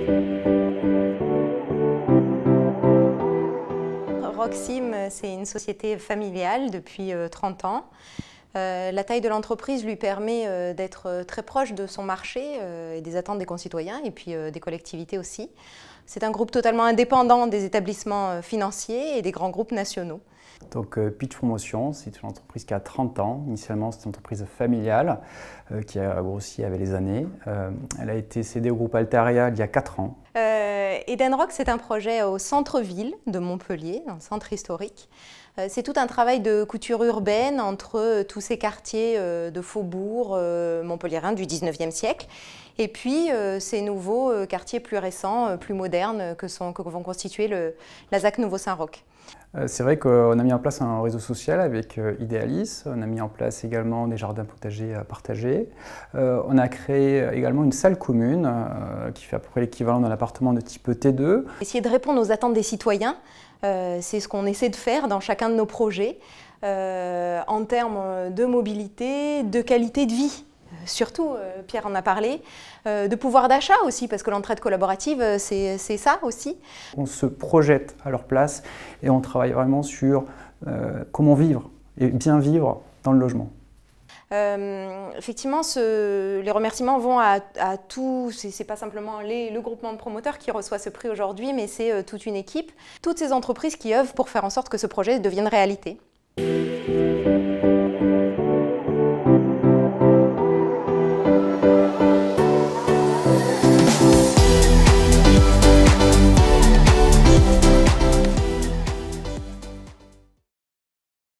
Roxim, c'est une société familiale depuis 30 ans. La taille de l'entreprise lui permet d'être très proche de son marché et des attentes des concitoyens et puis des collectivités aussi. C'est un groupe totalement indépendant des établissements financiers et des grands groupes nationaux. Donc Pitch Promotion, c'est une entreprise qui a 30 ans. Initialement, c'est une entreprise familiale qui a grossi avec les années. Elle a été cédée au groupe Altaria il y a 4 ans. Edenrock, c'est un projet au centre-ville de Montpellier, un centre historique. C'est tout un travail de couture urbaine entre tous ces quartiers de faubourg montpelliérains du 19e siècle et puis ces nouveaux quartiers plus récents, plus modernes que vont constituer la ZAC Nouveau-Saint-Roch. C'est vrai qu'on a mis en place un réseau social avec Idealis, on a mis en place également des jardins potagers partagés, on a créé également une salle commune qui fait à peu près l'équivalent d'un appartement de type T2. Essayer de répondre aux attentes des citoyens, c'est ce qu'on essaie de faire dans chacun de nos projets, en termes de mobilité, de qualité de vie. Surtout, Pierre en a parlé, de pouvoir d'achat aussi, parce que l'entraide collaborative, c'est ça aussi. On se projette à leur place et on travaille vraiment sur comment vivre et bien vivre dans le logement. Effectivement, les remerciements vont à tout, c'est pas simplement le groupement de promoteurs qui reçoit ce prix aujourd'hui, mais c'est toute une équipe, toutes ces entreprises qui œuvrent pour faire en sorte que ce projet devienne réalité.